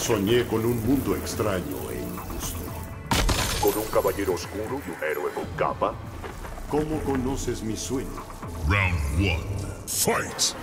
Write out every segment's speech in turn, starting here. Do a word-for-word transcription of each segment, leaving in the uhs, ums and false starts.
Soñé con un mundo extraño e injusto. ¿Con un caballero oscuro y un héroe con capa? ¿Cómo conoces mi sueño? Round one, fight!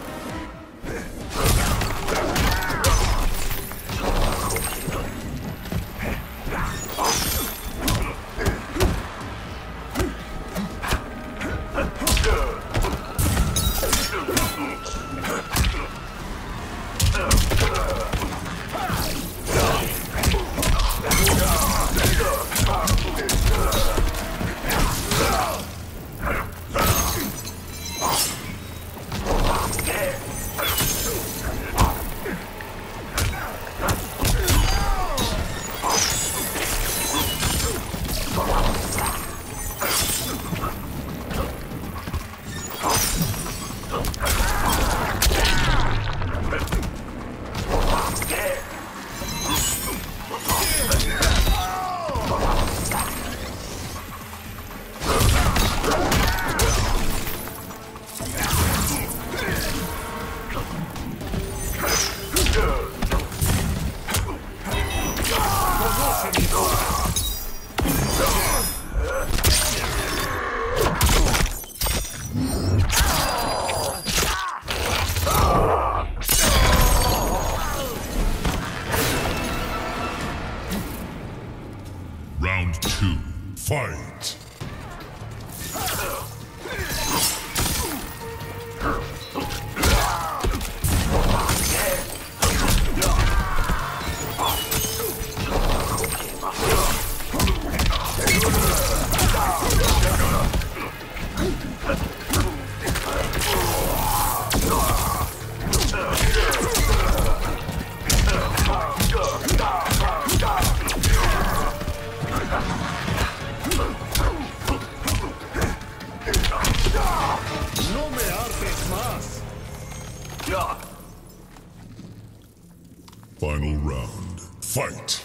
Round two, fight! ¡No me hartes más! Final round, fight!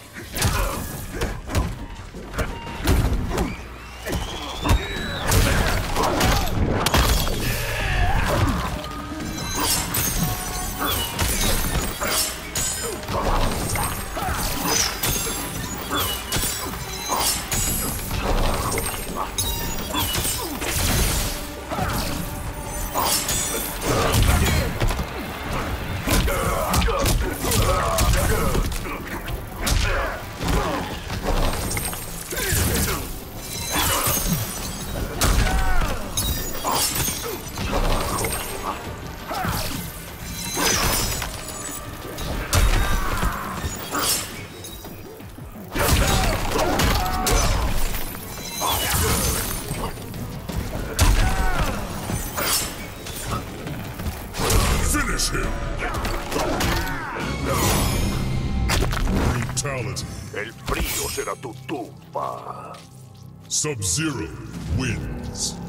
Finish him! Brutality. El frío será tu tumba. Sub-Zero wins.